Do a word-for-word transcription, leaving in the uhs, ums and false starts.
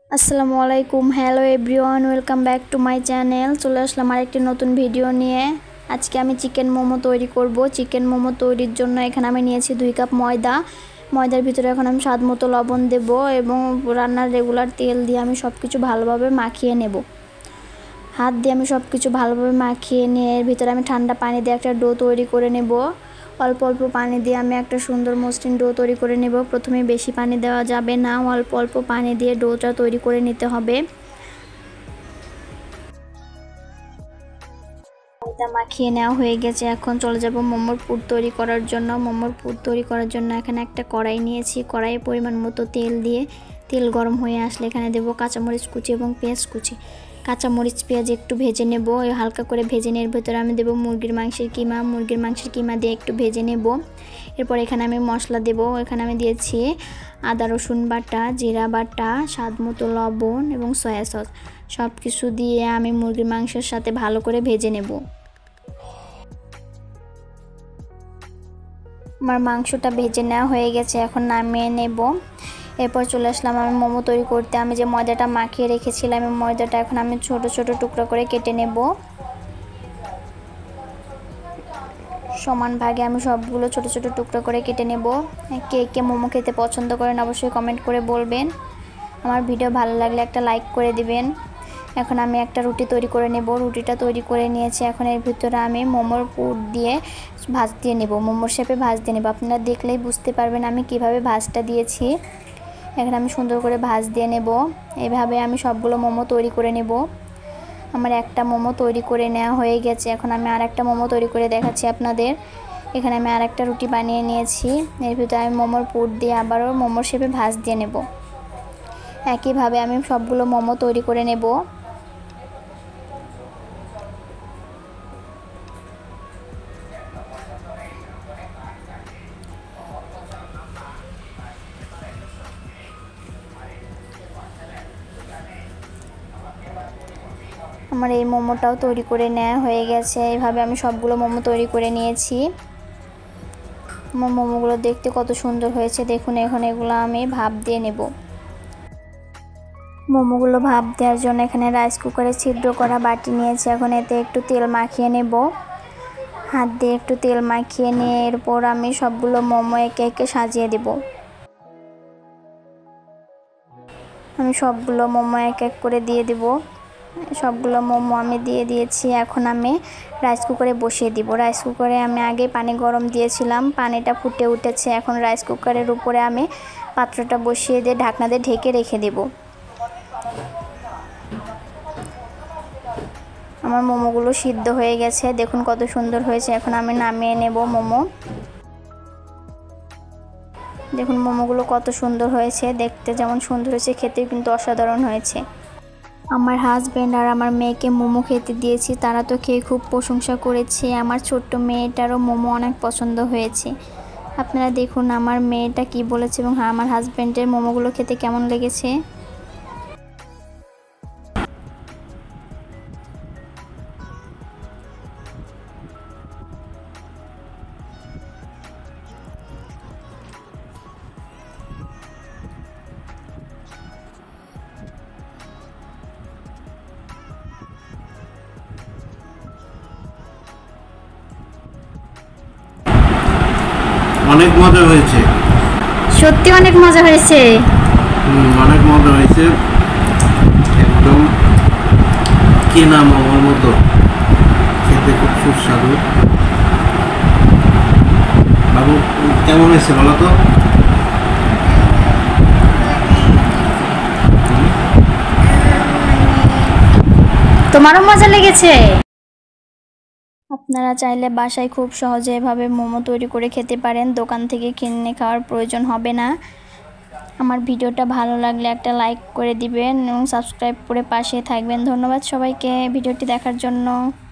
আসসালামু আলাইকুম hello everyone welcome back to my channel. চলে আসলাম আরেকটি নতুন ভিডিও নিয়ে। আজকে আমি চিকেন মোমো তৈরি করব। চিকেন মোমো তৈরির জন্য এখানে আমি নিয়েছি দুই কাপ ময়দা। ময়দার ভিতরে এখন আমি স্বাদ মতো লবণ দেব এবং রান্নার রেগুলার তেল দিয়ে আমি সব কিছু ভালোভাবে মাখিয়ে নেব। হাত দিয়ে আমি সব কিছু ভালোভাবে মাখিয়ে নিয়ে এর ভিতরে আমি ঠান্ডা পানি দিয়ে একটা ডো তৈরি করে নেব। অল্প অল্প পানি দিয়ে আমি একটা সুন্দর মসৃণ ডো তৈরি করে নেব। প্রথমে বেশি পানি দেওয়া যাবে না, অল্প অল্প পানি দিয়ে ডোটা তৈরি করে নিতে হবে। ময়দা মাখিয়ে নেওয়া হয়ে গেছে, এখন চলে যাব মোমোর পুর তৈরি করার জন্য। মোমোর পুর তৈরি করার জন্য এখানে একটা কড়াই নিয়েছি। কড়াইয়ে পরিমাণ মতো তেল দিয়ে তেল গরম হয়ে আসলে এখানে দেব কাঁচামরিচ কুচি এবং পেঁয়াজ কুচি। কাঁচামরিচ পেঁয়াজ একটু ভেজে নেব, হালকা করে ভেজে নেওয়ার ভিতরে আমি দেব মুরগির মাংসের কিমা। মুরগির মাংসের কিমা দিয়ে একটু ভেজে নেব। এরপর এখানে আমি মশলা দেব। এখানে আমি দিয়েছি আদা রসুন বাটা, জিরা বাটা, স্বাদ মতো লবণ এবং সয়া সস। সব কিছু দিয়ে আমি মুরগির মাংসের সাথে ভালো করে ভেজে নেব। আমার মাংসটা ভেজে নেওয়া হয়ে গেছে, এখন নামিয়ে নেব। এরপর চলে আসলাম আমি মোমো তৈরি করতে। আমি যে ময়দাটা মাখিয়ে রেখেছিলাম এই ময়দাটা এখন আমি ছোট ছোট টুকরো করে কেটে নেব। সমান ভাগে আমি সবগুলো ছোট ছোট টুকরো করে কেটে নেব। কে কে মোমো খেতে পছন্দ করেন অবশ্যই কমেন্ট করে বলবেন। আমার ভিডিও ভালো লাগলে একটা লাইক করে দিবেন। এখন আমি একটা রুটি তৈরি করে নেব। রুটিটা তৈরি করে নিয়েছি, এখন এর ভিতরে আমি মোমোর পুর দিয়ে ভাঁজ দিয়ে নেব। মোমোর শেপে ভাঁজ দিয়ে নেব। আপনারা দেখলেই বুঝতে পারবেন আমি কিভাবে ভাঁজটা দিয়েছি। এখন আমি সুন্দর করে ভাঁজ দিয়ে নেব। এইভাবে আমি সবগুলো মোমো তৈরি করে নেব। আমার একটা মোমো তৈরি করে নেওয়া হয়ে গেছে, এখন আমি আর একটা মোমো তৈরি করে দেখাচ্ছি আপনাদের। এখানে আমি আর একটা রুটি বানিয়ে নিয়েছি। এর ভিতরে আমি মোমোর পুর দিয়ে আবারও মোমোর শেপে ভাঁজ দিয়ে নেব। একইভাবে আমি সবগুলো মোমো তৈরি করে নেব। আমার এই মোমোটাও তৈরি করে নেওয়া হয়ে গেছে। এইভাবে আমি সবগুলো মোমো তৈরি করে নিয়েছি। আমার মোমোগুলো দেখতে কত সুন্দর হয়েছে দেখুন। এখন এগুলো আমি ভাপ দিয়ে নেব। মোমোগুলো ভাপ দেওয়ার জন্য এখানে রাইস কুকারে ছিদ্র করা বাটি নিয়েছি। এখন এতে একটু তেল মাখিয়ে নেব। হাত দিয়ে একটু তেল মাখিয়ে নিয়ে এরপর আমি সবগুলো মোমো একে একে সাজিয়ে দেব। আমি সবগুলো মোমো এক এক করে দিয়ে দেব। সবগুলো মোমো আমি দিয়ে দিয়েছি। এখন আমি রাইস কুকারে বসিয়ে দিব। রাইস কুকারে আমি আগে পানি গরম দিয়েছিলাম, পানিটা ফুটে উঠেছে। এখন রাইস কুকারের উপরে আমি পাত্রটা বসিয়ে দিয়ে ঢাকনা দিয়ে ঢেকে রেখে দেব। আমার মোমোগুলো সিদ্ধ হয়ে গেছে, দেখুন কত সুন্দর হয়েছে। এখন আমি নামিয়ে নেব মোমো। দেখুন মোমোগুলো কত সুন্দর হয়েছে, দেখতে যেমন সুন্দর হয়েছে খেতেও কিন্তু অসাধারণ হয়েছে। আমার হাজব্যান্ড আর আমার মেয়েকে মোমো খেতে দিয়েছি, তারা তো খেয়ে খুব প্রশংসা করেছে। আমার ছোট্ট মেয়েটারও মোমো অনেক পছন্দ হয়েছে। আপনারা দেখুন আমার মেয়েটা কি বলেছে এবং আমার হাজব্যান্ডের মোমোগুলো খেতে কেমন লেগেছে। অনেক মজা হয়েছে, সত্যি অনেক মজা হয়েছে। অনেক মজা হয়েছে, একদম কেনা মোমোর মতো খেতে, খুব সুস্বাদু। বাবু কেমন হয়েছে বলো তো? তোমারও মজা লেগেছে? আপনারা চাইলে বাসায় খুব সহজে এভাবে মোমো তৈরি করে খেতে পারেন, দোকান থেকে কিনে খাওয়ার প্রয়োজন হবে না। আমার ভিডিওটা ভালো লাগলে একটা লাইক করে দিবেন এবং সাবস্ক্রাইব করে পাশে থাকবেন। ধন্যবাদ সবাইকে ভিডিওটি দেখার জন্য।